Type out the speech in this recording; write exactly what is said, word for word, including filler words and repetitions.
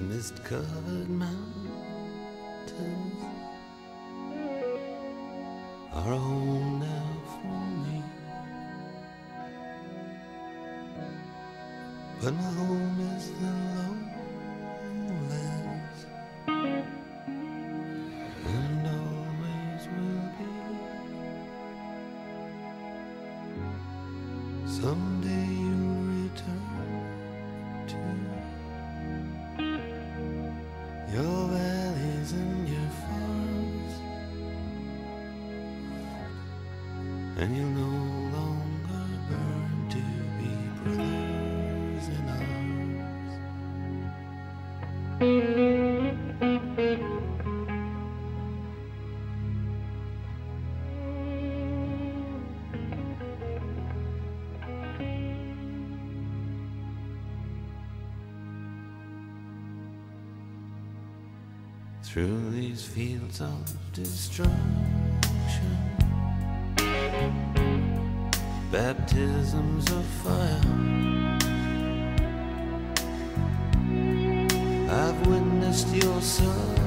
mist-covered mountains are a home now for me. But my home is the lowlands, and always will be. Someday you'll return to your valleys and your farms, and you'll no longer burn to be brothers in arms. Through these fields of destruction, baptisms of fire, I've witnessed your son